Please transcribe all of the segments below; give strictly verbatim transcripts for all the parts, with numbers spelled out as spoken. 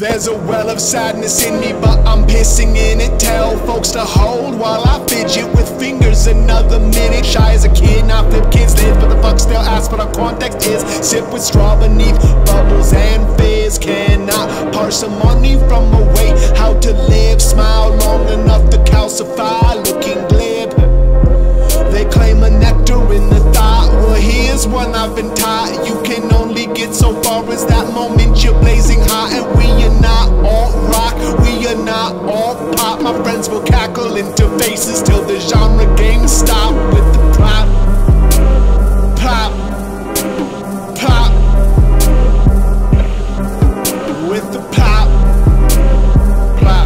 There's a well of sadness in me, but I'm pissing in it. Tell folks to hold while I fidget with fingers another minute. Shy as a kid, not flip kids live, but the fuck still ask what our context is. Sip with straw beneath bubbles and fizz. Cannot parse money from a way how to live. Smile long enough to calcify, looking glib. They claim a nectar in the thought. Well, here's one I've been taught. You can only get so far as that moment you're blazing hot. And we are not all rock, we are not all pop. My friends will cackle into faces till the genre game stop. With the plop, pop, pop. With the pop, plop.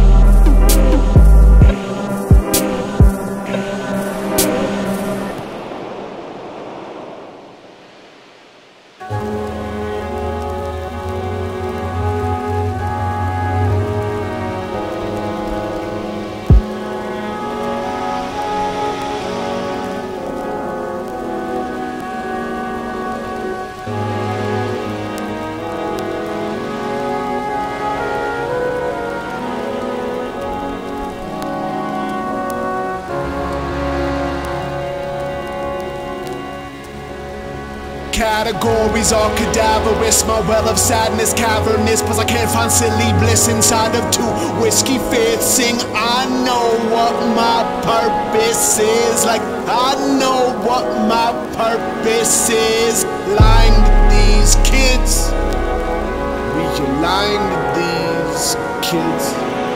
Categories are cadaverous, my well of sadness cavernous. Plus I can't find silly bliss inside of two whiskey fits. Sing, I know what my purpose is. Like, I know what my purpose is. Lying to these kids. We are lying to these kids.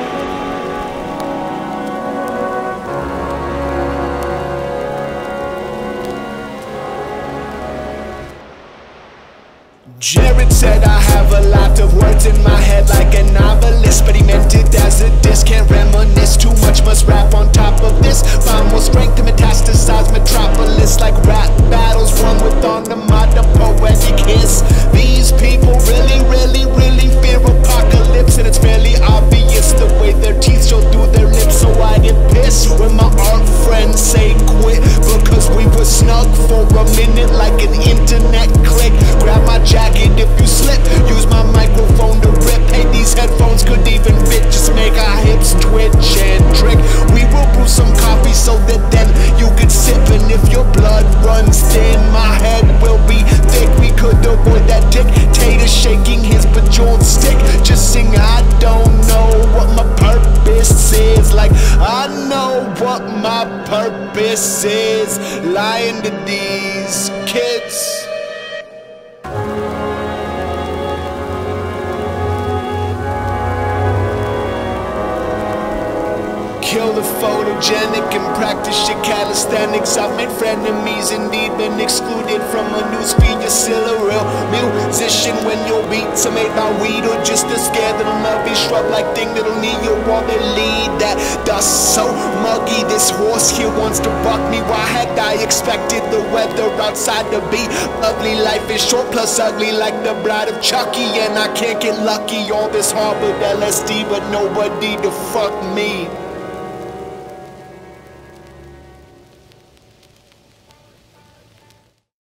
Jared said I have a lot of words in my head like a novelist, but he meant it as a diss. Can't reminisce too much, must rap on top of this. Find more strength to metastasize metropolis like rap battles won with onomata poetic hiss. These people really, really, really fear apocalypse, and it's fairly obvious the way their teeth show through their lips. So I get pissed when my art friends say quit because we were snug for a minute like an internet click. Grab my jacket if you slip, use my microphone to rip. Hey, these headphones could even fit, just make our hips twitch and trick. We will brew some coffee so that then you could sip, and if your blood runs thin, my head will be thick. We could avoid that dictator shaking his bejeweled stick. Just sing, I don't know what my purpose is. Like, I know what my purpose is. Lying to these kids. Kill the photogenic and practice your calisthenics. I've made frenemies, indeed been excluded from a newsfeed. You're still a real musician when your beats are made by weed, or just a scared little nervy shrub like thing that'll need you while they lead. That dust so muggy, this horse here wants to buck me. Why had I expected the weather outside to be ugly? Life is short plus ugly like the bride of Chucky, and I can't get lucky. All this harbored L S D but nobody to fuck me.